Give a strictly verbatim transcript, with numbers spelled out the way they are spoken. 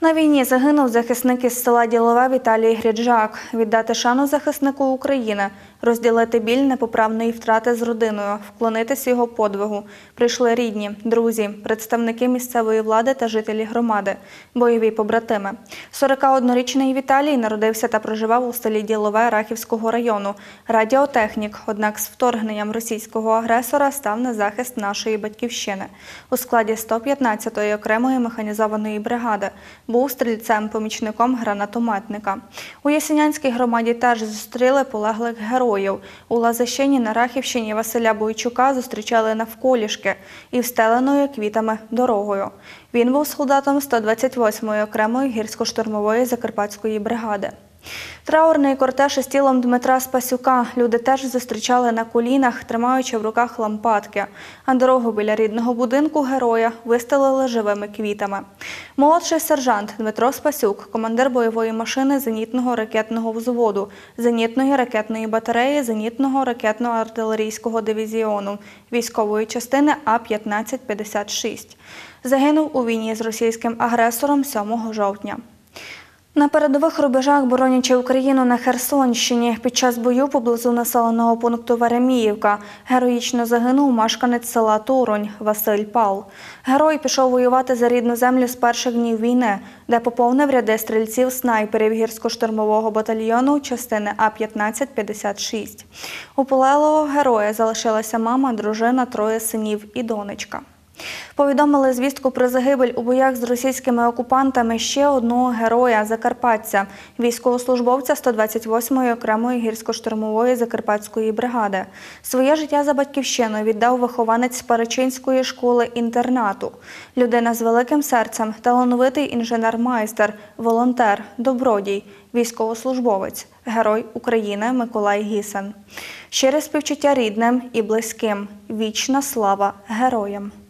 На війні загинув захисник із села Ділове Віталій Гріджак. Віддати шану захиснику України, розділити біль непоправної втрати з родиною, вклонитись його подвигу. Прийшли рідні, друзі, представники місцевої влади та жителі громади, бойові побратими. сорокаоднорічний Віталій народився та проживав у селі Ділове Рахівського району. Радіотехнік, однак з вторгненням російського агресора став на захист нашої батьківщини. У складі сто п'ятнадцятої окремої механізованої бригади. Був стрільцем-помічником гранатометника. У Ясенянській громаді теж зустріли полеглих героїв. У Лазищині на Рахівщині Василя Бойчука зустрічали навколішки і встеленою квітами дорогою. Він був солдатом сто двадцять восьмої окремої гірсько-штурмової закарпатської бригади. Траурний кортеж із тілом Дмитра Спасюка люди теж зустрічали на колінах, тримаючи в руках лампадки, а дорогу біля рідного будинку героя вистелили живими квітами. Молодший сержант Дмитро Спасюк, командир бойової машини зенітного ракетного взводу, зенітної ракетної батареї зенітного ракетно-артилерійського дивізіону військової частини А п'ятнадцять п'ятдесят шість. Загинув у війні з російським агресором сьомого жовтня. На передових рубежах, боронячи Україну на Херсонщині, під час бою поблизу населеного пункту Вереміївка героїчно загинув мешканець села Торонь Василь Пал. Герой пішов воювати за рідну землю з перших днів війни, де поповнив ряди стрільців-снайперів гірсько-штурмового батальйону частини А п'ятнадцять п'ятдесят шість. У полеглого героя залишилася мама, дружина, троє синів і донечка. Повідомили звістку про загибель у боях з російськими окупантами ще одного героя – закарпатця, військовослужбовця сто двадцять восьмої окремої гірсько-штурмової закарпатської бригади. Своє життя за батьківщину віддав вихованець Паричинської школи-інтернату. Людина з великим серцем, талановитий інженер-майстер, волонтер, добродій, військовослужбовець, герой України Миколай Гісен. Щире співчуття рідним і близьким. Вічна слава героям!